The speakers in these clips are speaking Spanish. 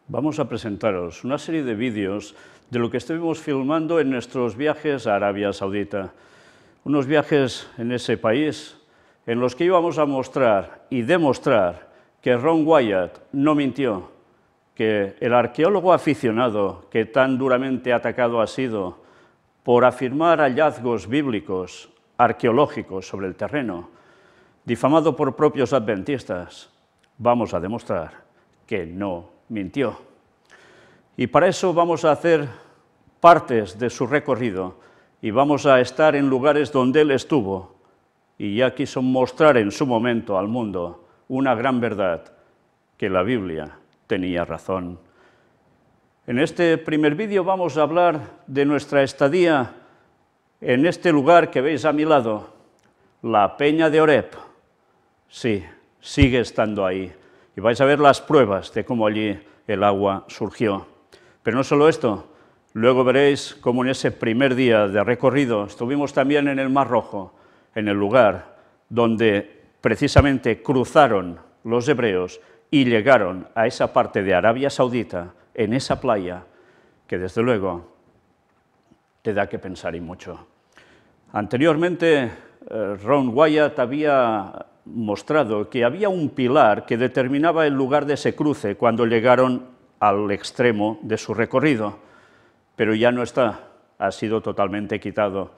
Vamos a presentaros una serie de vídeos de lo que estuvimos filmando en nuestros viajes a Arabia Saudita. Unos viajes en ese país en los que íbamos a mostrar y demostrar que Ron Wyatt no mintió, que el arqueólogo aficionado que tan duramente atacado ha sido por afirmar hallazgos bíblicos, arqueológicos sobre el terreno, difamado por propios adventistas, vamos a demostrar que no mintió. Y para eso vamos a hacer partes de su recorrido y vamos a estar en lugares donde él estuvo y ya quiso mostrar en su momento al mundo una gran verdad, que la Biblia tenía razón. En este primer vídeo vamos a hablar de nuestra estadía en este lugar que veis a mi lado, la Peña de Horeb. Sí, sigue estando ahí. Y vais a ver las pruebas de cómo allí el agua surgió. Pero no solo esto, luego veréis cómo en ese primer día de recorrido estuvimos también en el Mar Rojo, en el lugar donde precisamente cruzaron los hebreos y llegaron a esa parte de Arabia Saudita, en esa playa, que desde luego te da que pensar y mucho. Anteriormente, Ron Wyatt había mostrado que había un pilar que determinaba el lugar de ese cruce cuando llegaron al extremo de su recorrido, pero ya no está, ha sido totalmente quitado.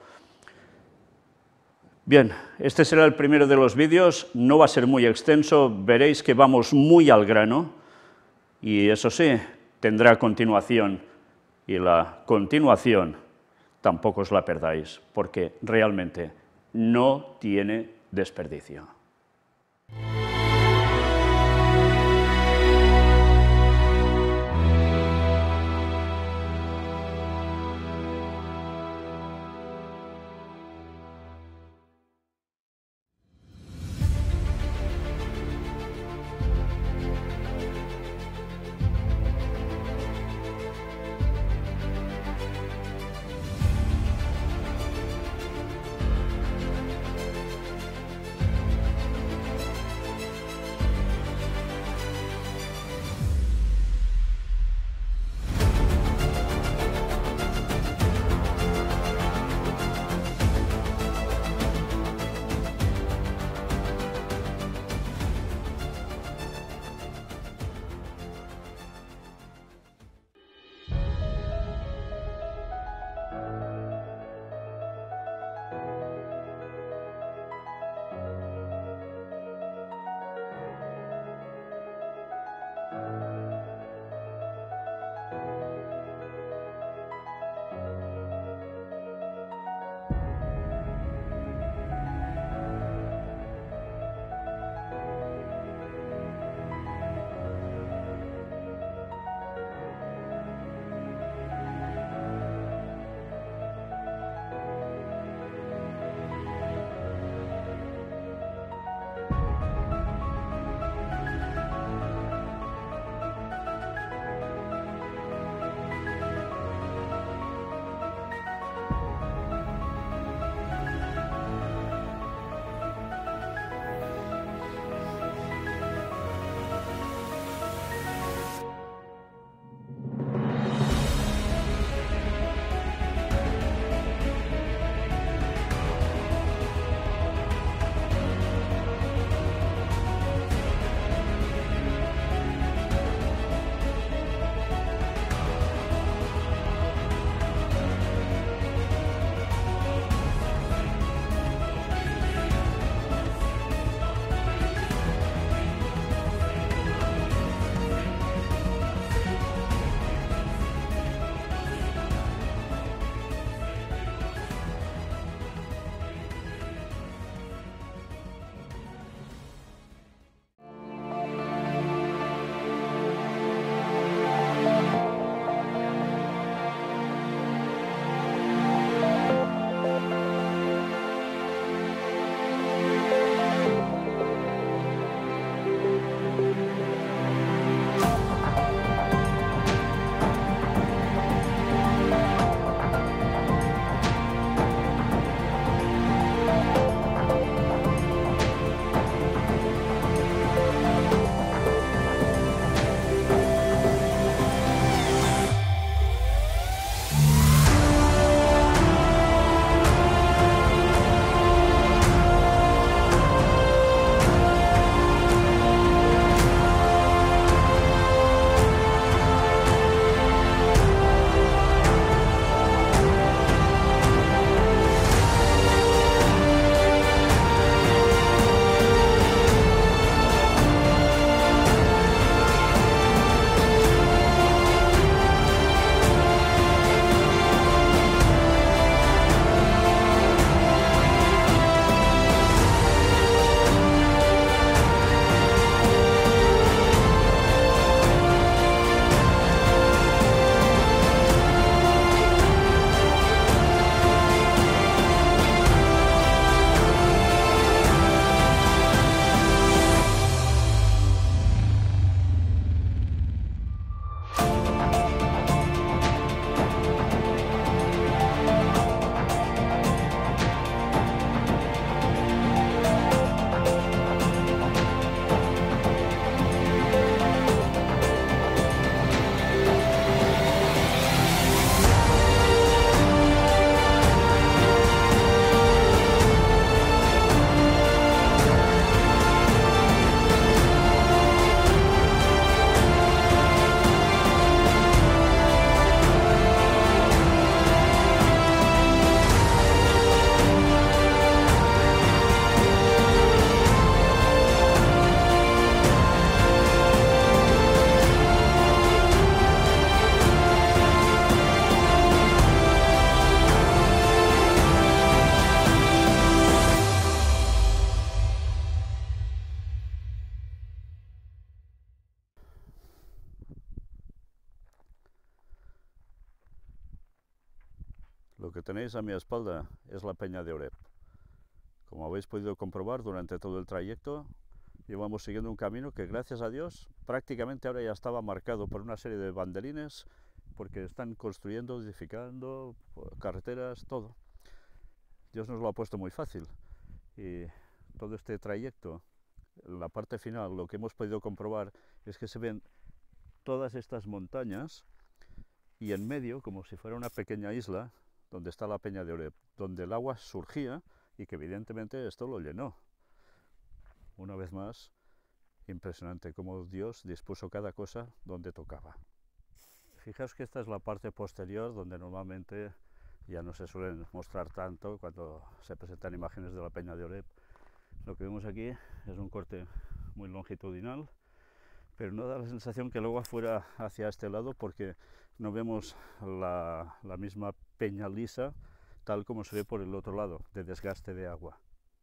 Bien, este será el primero de los vídeos, no va a ser muy extenso, veréis que vamos muy al grano y eso sí, tendrá continuación y la continuación tampoco os la perdáis porque realmente no tiene desperdicio. Lo que tenéis a mi espalda es la Peña de Oreb. Como habéis podido comprobar durante todo el trayecto, llevamos siguiendo un camino que, gracias a Dios, prácticamente ahora ya estaba marcado por una serie de banderines, porque están construyendo, edificando, carreteras, todo. Dios nos lo ha puesto muy fácil. Y todo este trayecto, la parte final, lo que hemos podido comprobar es que se ven todas estas montañas y en medio, como si fuera una pequeña isla, donde está la Peña de Oreb, donde el agua surgía y que evidentemente esto lo llenó. Una vez más, impresionante cómo Dios dispuso cada cosa donde tocaba. Fijaos que esta es la parte posterior, donde normalmente ya no se suelen mostrar tanto cuando se presentan imágenes de la Peña de Oreb. Lo que vemos aquí es un corte muy longitudinal, pero no da la sensación que el agua fuera hacia este lado, porque no vemos la misma peña lisa tal como se ve por el otro lado, de desgaste de agua.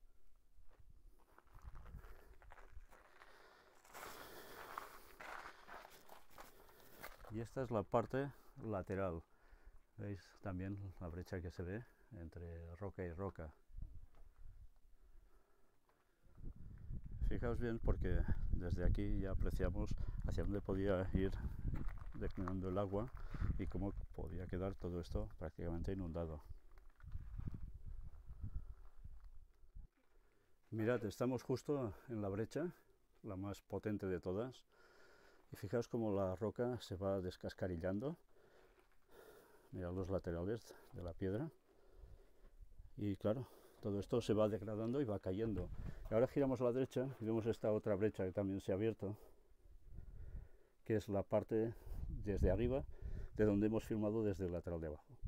Y esta es la parte lateral. ¿Veis también la brecha que se ve entre roca y roca? Fijaos bien, porque desde aquí ya apreciamos hacia dónde podía ir declinando el agua y cómo podía quedar todo esto prácticamente inundado. Mirad, estamos justo en la brecha, la más potente de todas, y fijaos cómo la roca se va descascarillando. Mirad los laterales de la piedra, y claro, todo esto se va degradando y va cayendo. Y ahora giramos a la derecha y vemos esta otra brecha que también se ha abierto, que es la parte desde arriba de donde hemos filmado desde el lateral de abajo.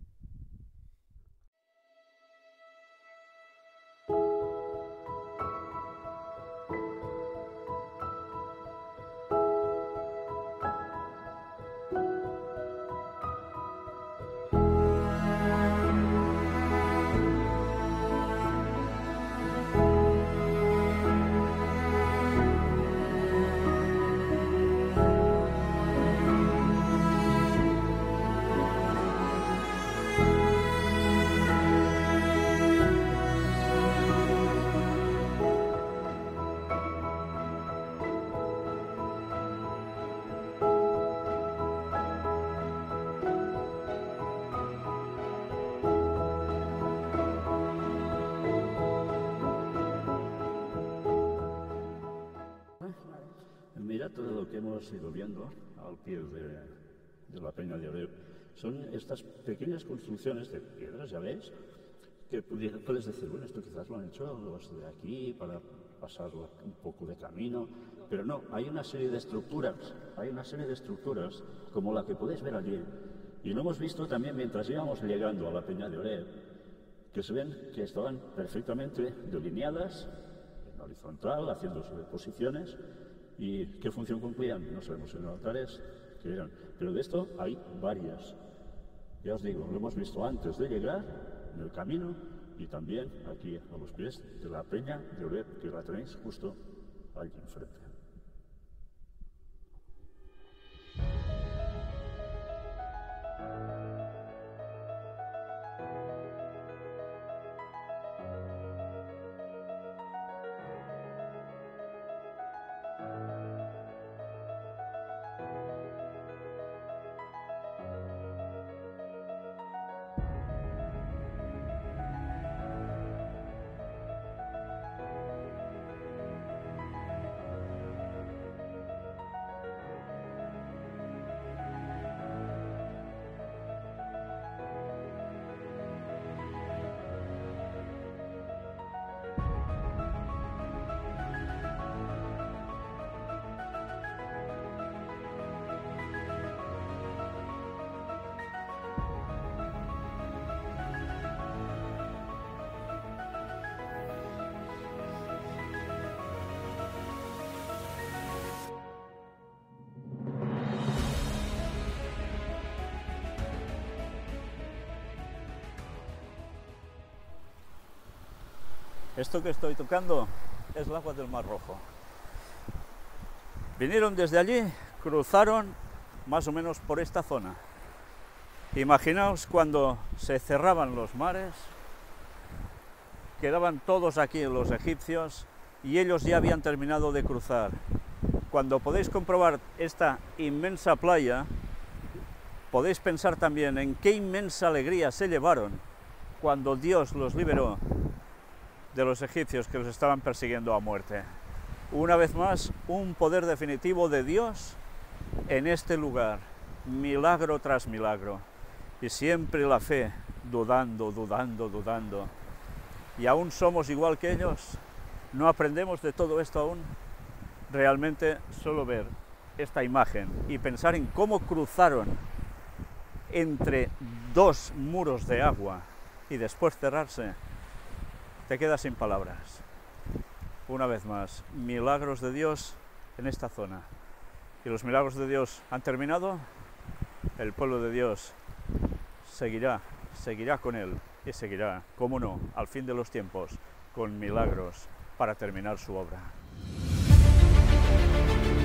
Mira todo lo que hemos ido viendo al pie de la Peña de Oreb. Son estas pequeñas construcciones de piedras, ya veis, que puedes decir, bueno, esto quizás lo han hecho los de aquí para pasar un poco de camino, pero no, hay una serie de estructuras, como la que podéis ver allí. Y lo hemos visto también mientras íbamos llegando a la Peña de Oreb, que se ven que estaban perfectamente delineadas, en horizontal, haciendo superposiciones. ¿Y qué función cumplían? No sabemos, en altares que eran. Pero de esto hay varias. Ya os digo, lo hemos visto antes de llegar, en el camino, y también aquí a los pies de la Peña de Oreb, que la tenéis justo allí enfrente. Esto que estoy tocando es el agua del Mar Rojo. Vinieron desde allí, cruzaron más o menos por esta zona. Imaginaos cuando se cerraban los mares, quedaban todos aquí los egipcios y ellos ya habían terminado de cruzar. Cuando podéis comprobar esta inmensa playa, podéis pensar también en qué inmensa alegría se llevaron cuando Dios los liberó de los egipcios que los estaban persiguiendo a muerte. Una vez más, un poder definitivo de Dios en este lugar, milagro tras milagro. Y siempre la fe, dudando, dudando, dudando. Y aún somos igual que ellos. ¿No aprendemos de todo esto aún? Realmente solo ver esta imagen y pensar en cómo cruzaron entre dos muros de agua y después cerrarse, te quedas sin palabras. Una vez más, milagros de Dios en esta zona. ¿Y los milagros de Dios han terminado? El pueblo de Dios seguirá con Él y seguirá, cómo no, al fin de los tiempos, con milagros para terminar su obra.